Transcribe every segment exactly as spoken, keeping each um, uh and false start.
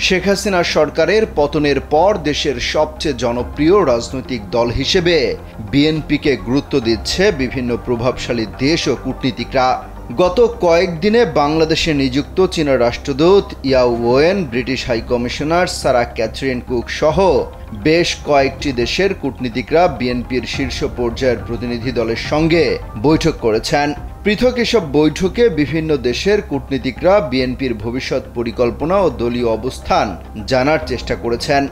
শেখ হাসিনা সরকারের পতনের পর দেশের সবচেয়ে জনপ্রিয় রাজনৈতিক দল হিসেবে বিএনপিকে গুরুত্ব দিচ্ছে বিভিন্ন প্রভাবশালী দেশ ও কূটনীতিকরা। গত কয়েকদিনে বাংলাদেশে নিযুক্ত চীনা রাষ্ট্রদূত Yao Wen, British high commissioner Sarah Catherine Cook সহ বেশ কয়েকটি দেশের কূটনীতিকরা বিএনপির শীর্ষ পর্যায়ের প্রতিনিধি দলের সঙ্গে বৈঠক করেছেন। পৃথক এসব বৈঠকে বিভিন্ন দেশের কূটনীতিকরা বিএনপির ভবিষ্যৎ পরিকল্পনা ও দলীয় অবস্থান জানার চেষ্টা করেছেন।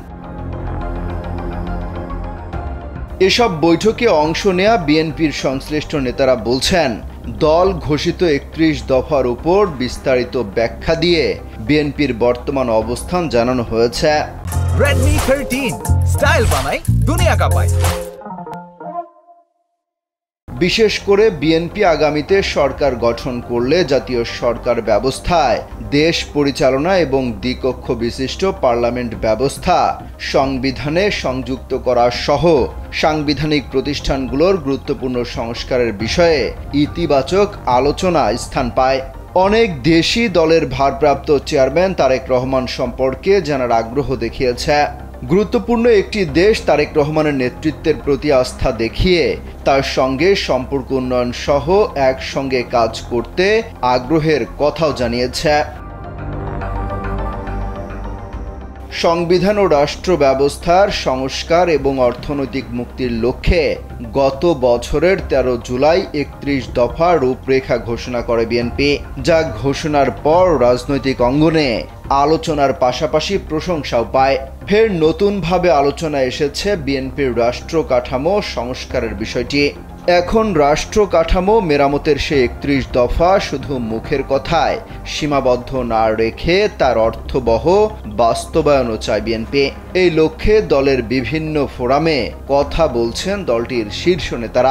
এসব বৈঠকে অংশ নেয়া বিএনপির সংশ্লিষ্ট নেতারা বলছেন, দল ঘোষিত একত্রিশ দফার উপর বিস্তারিত ব্যাখ্যা দিয়ে বিএনপির বর্তমান অবস্থান জানানো হয়েছে। রেডমি থার্টিন স্টাইল বানাই দুনিয়া কাঁপায়। বিশেষ করে বিএনপি আগামীতে সরকার গঠন করলে জাতীয় সরকার ব্যবস্থায় দেশ পরিচালনা এবং দ্বিকক্ষ বিশিষ্ট পার্লামেন্ট ব্যবস্থা সংবিধানে সংযুক্ত করা সহ সাংবিধানিক প্রতিষ্ঠানগুলোর গুরুত্বপূর্ণ সংস্কারের বিষয়ে ইতিবাচক আলোচনা স্থান পায়। অনেক দেশই দলের ভারপ্রাপ্ত চেয়ারম্যান তারেক রহমান সম্পর্কে জানার আগ্রহ দেখিয়েছে। গুরুত্বপূর্ণ একটি দেশ তারেক রহমানের নেতৃত্বের প্রতি আস্থা দেখিয়ে তার সঙ্গে সম্পর্ক উন্নয়ন সহ একসঙ্গে কাজ করতে আগ্রহের কথাও জানিয়েছে। সংবিধান ও রাষ্ট্র ব্যবস্থার সংস্কার এবং অর্থনৈতিক মুক্তির লক্ষ্যে গত বছরের তেরো জুলাই একত্রিশ দফা রূপরেখা ঘোষণা করে বিএনপি, যা ঘোষণার পর রাজনৈতিক অঙ্গনে আলোচনার পাশাপাশি প্রশংসাও পায়। ফের নতুনভাবে আলোচনা এসেছে বিএনপির রাষ্ট্র কাঠামো সংস্কারের বিষয়টি। এখন রাষ্ট্র কাঠামো মেরামতের সেই একত্রিশ দফা শুধু মুখের কথায় সীমাবদ্ধ না রেখে তার অর্থবহ বাস্তবায়নও চায় বিএনপি। এই লক্ষ্যে দলের বিভিন্ন ফোরামে কথা বলছেন দলটির শীর্ষ নেতারা।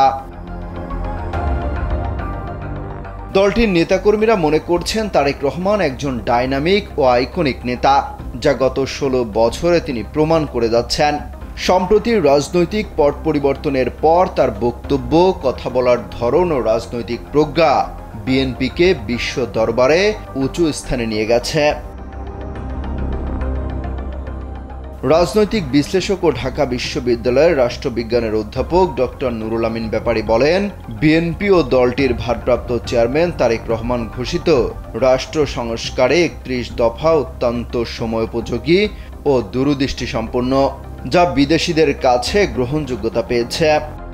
দলটির নেতাকর্মীরা মনে করছেন তারেক রহমান একজন ডাইনামিক ও আইকনিক নেতা, যা গত ষোলো বছরে তিনি প্রমাণ করে যাচ্ছেন। সম্প্রতি রাজনৈতিক পট পরিবর্তনের পর তার বক্তব্য, কথা বলার ধরন ও রাজনৈতিক প্রজ্ঞা বিএনপিকে বিশ্ব দরবারে উঁচু স্থানে নিয়ে গেছে। রাজনৈতিক বিশ্লেষক ও ঢাকা বিশ্ববিদ্যালয়ের রাষ্ট্রবিজ্ঞানের অধ্যাপক ডক্টর নুরুল আমিন ব্যাপারী বলেন, বিএনপি ও দলটির ভারপ্রাপ্ত চেয়ারম্যান তারেক রহমান ঘোষিত রাষ্ট্র সংস্কারে একত্রিশ দফা অত্যন্ত সময়োপযোগী ও দূরদৃষ্টি সম্পন্ন, যা বিদেশিদের কাছে গ্রহণযোগ্যতা পেয়েছে।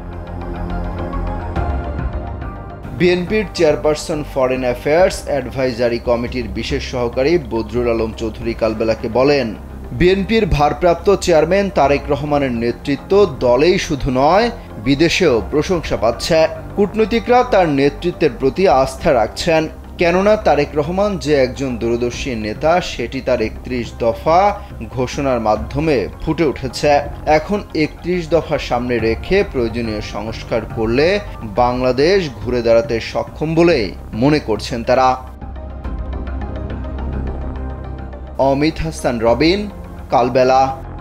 বিএনপির চেয়ারপারসন ফরেন অ্যাফেয়ার্স অ্যাডভাইজারি কমিটির বিশেষ সহকারী বদরুল আলম চৌধুরী কালবেলাকে বলেন, বিএনপির ভারপ্রাপ্ত চেয়ারম্যান তারেক রহমানের নেতৃত্ব দলেই শুধু নয়, বিদেশেও প্রশংসা পাচ্ছে। কূটনীতিকরা তার নেতৃত্বের প্রতি আস্থা রাখছেন, কেননা তারেক রহমান যে একজন দূরদর্শী নেতা সেটি তার একত্রিশ দফা ঘোষণার মাধ্যমে ফুটে উঠেছে। এখন একত্রিশ দফা সামনে রেখে প্রয়োজনীয় সংস্কার করলে বাংলাদেশ ঘুরে দাঁড়াতে সক্ষম বলেই মনে করছেন তারা। অমিত হাসান রবিন, কালবেলা।